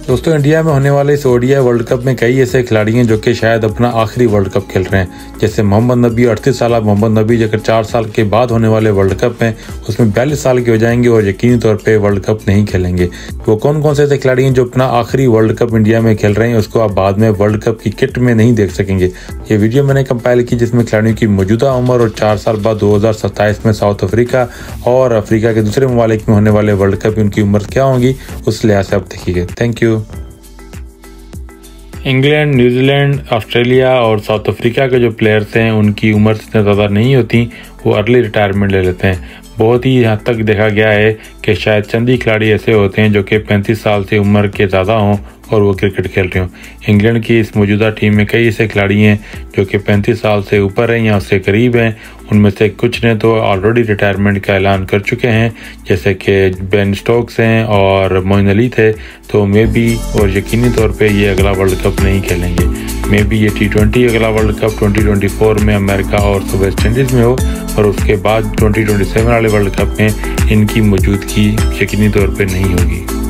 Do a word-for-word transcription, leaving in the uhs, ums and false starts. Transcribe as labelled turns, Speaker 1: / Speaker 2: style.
Speaker 1: दोस्तों, इंडिया में होने वाले इस ओडीआई वर्ल्ड कप में कई ऐसे खिलाड़ी हैं जो कि शायद अपना आखिरी वर्ल्ड कप खेल रहे हैं। जैसे मोहम्मद नबी, अड़तीस साल मोहम्मद नबी अगर चार साल के बाद होने वाले वर्ल्ड कप में उसमें बयालीस साल के हो जाएंगे और यकीनी तौर पे वर्ल्ड कप नहीं खेलेंगे। वो कौन कौन से ऐसे खिलाड़ी हैं जो अपना आखिरी वर्ल्ड कप इंडिया में खेल रहे हैं, उसको आप बाद में वर्ल्ड कप की किट में नहीं देख सकेंगे। ये वीडियो मैंने कंपाइल की जिसमें खिलाड़ियों की मौजूदा उम्र और चार साल बाद दो हज़ार सत्ताईस में साउथ अफ्रीका और अफ्रीका के दूसरे ममालिक में होने वाले वर्ल्ड कप में उनकी उम्र क्या होगी उस लिहाज से आप देखिए। Thank you. England, New Zealand, Australia और साउथ अफ्रीका के जो प्लेयर्स हैं उनकी उम्र इतनी ज़्यादा नहीं होती, वो अर्ली रिटायरमेंट ले लेते हैं। बहुत ही यहाँ तक देखा गया है कि शायद चंद ही खिलाड़ी ऐसे होते हैं जो कि पैंतीस साल से उम्र के ज़्यादा हों और वो क्रिकेट खेल रहे हों। इंग्लैंड की इस मौजूदा टीम में कई ऐसे खिलाड़ी हैं जो कि पैंतीस साल से ऊपर हैं या उससे करीब हैं। उनमें से कुछ ने तो ऑलरेडी रिटायरमेंट का ऐलान कर चुके हैं, जैसे कि बेन स्टोक्स हैं और मोइन अली थे। तो मे बी और यकीनी तौर पे ये अगला वर्ल्ड कप नहीं खेलेंगे। मे बी ये टी ट्वेंटी अगला World Cup twenty twenty four में अमेरिका और वेस्ट इंडीज़ में हो और उसके बाद ट्वेंटी ट्वेंटी सेवन वाले वर्ल्ड कप में इनकी मौजूदगी यकीनी तौर पे नहीं होगी।